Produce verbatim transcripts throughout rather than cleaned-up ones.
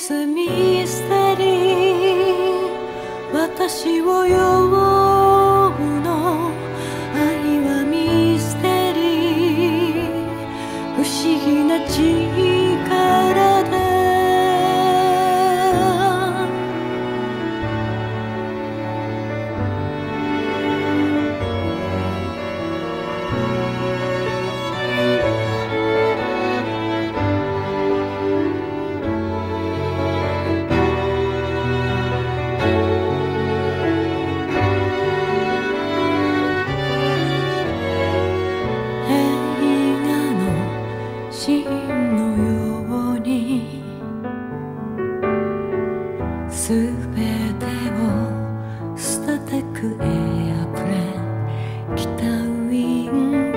is a mystery 私を呼ぶの愛はミステリー不思議な力で真のようにすべてを捨ててくエアプレーン北ウイング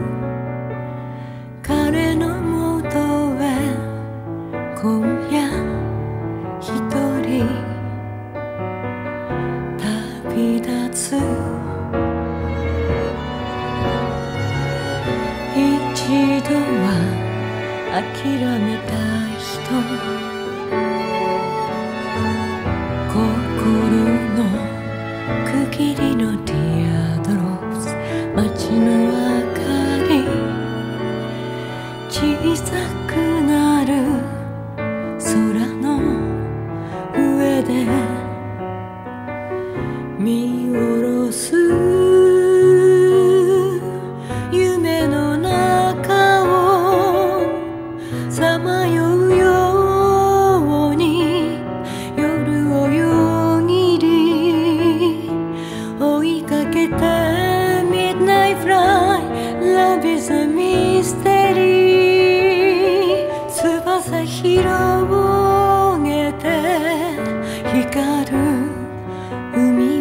彼のもとへ今夜一人旅立つ一度は諦めた人心の区切りのティアドロップス街の明かり小さくなる空の上で見下ろす夢の中をさまようように夜をよぎり追いかけて Midnight Fly Love is a mystery 翼広げて光る海